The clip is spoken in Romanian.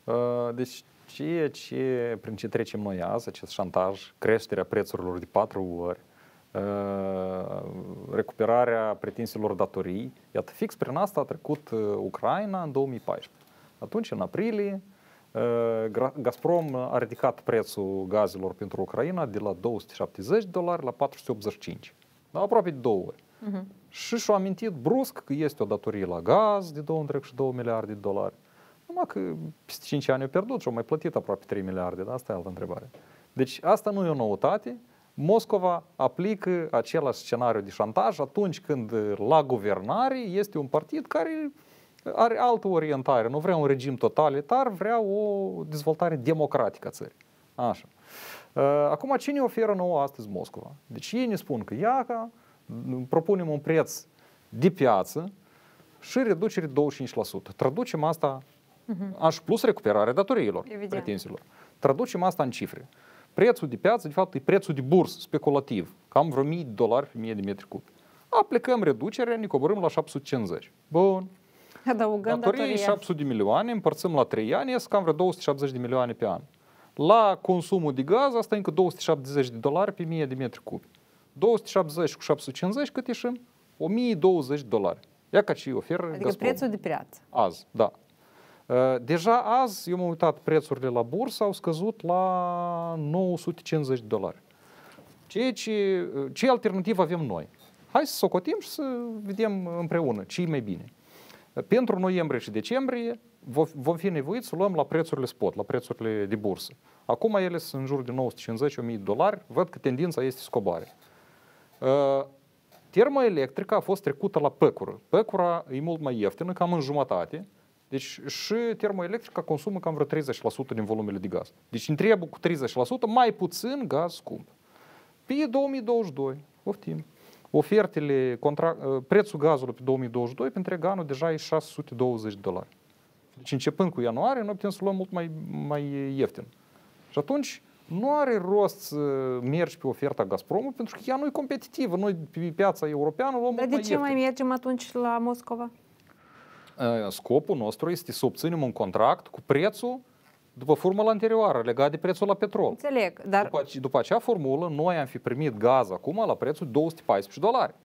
Deci ceea ce, prin ce trecem noi azi, acest șantaj, creșterea prețurilor de 4 ori, recuperarea pretinselor datorii, iată, fix prin asta a trecut Ucraina în 2014. Atunci, în aprilie, Gazprom a ridicat prețul gazelor pentru Ucraina de la $270 la $485. Da, aproape de 2 ori. Și și-au amintit brusc că este o datorie la gaz de 2,2 miliarde de dolari. Numai că peste 5 ani au pierdut și au mai plătit aproape 3 miliarde. Da? Asta e altă întrebare. Deci asta nu e o noutate. Moscova aplică același scenariu de șantaj atunci când la guvernare este un partid care are altă orientare. Nu vrea un regim totalitar, vrea o dezvoltare democratică a țării. Așa. Acum, ce ne oferă nouă astăzi Moscova? Deci ei ne spun că propunem un preț de piață și reducere de 25%. Traducem asta, plus recuperarea datoriilor, pretențiilor. Traducem asta în cifre. Prețul de piață, de fapt, e prețul de bursă, speculativ, cam vreo $1000 pe 1000 de metri cub. Aplicăm reducerea, ne coborâm la 750. Bun. Adăugând datorii 700 de milioane, împărțim la 3 ani, ies cam vreo 270 de milioane pe an. La consumul de gaz, asta e încă $270 pe 1000 de metri cub. 270 cu 750 cât ieșim? $1020. Ia ca ce oferă Adică Gazprom. prețul de piață. Azi, da. Deja azi, eu m-am uitat, prețurile la bursă au scăzut la $950. Ce alternativă avem noi? Hai să socotim și să vedem împreună ce e mai bine. Pentru noiembrie și decembrie vom fi nevoiți să luăm la prețurile spot, la prețurile de bursă. Acum ele sunt în jur de $950-1000. Văd că tendința este scobare. Termoelectrica a fost trecută la păcură. Păcura e mult mai ieftină, cam în jumătate. Deci și termoelectrica consumă cam vreo 30% din volumele de gaz. Deci îmi trebuie cu 30% mai puțin gaz scump. Pe 2022, poftim. Ofertele, prețul gazului pe 2022 pentru întreg anul deja e $620. Deci începând cu ianuarie, noi putem să luăm mult mai ieftin. Și atunci nu are rost să mergi pe oferta Gazpromului pentru că ea nu e competitivă. Noi pe piața europeană luăm mult mai ieftin. Dar de ce mai mergem atunci la Moscova? Scopul nostru este să obținem un contract cu prețul după formula anterioară, legat de prețul la petrol. Înțeleg, dar... După acea formulă, noi am fi primit gaz acum la prețul $214.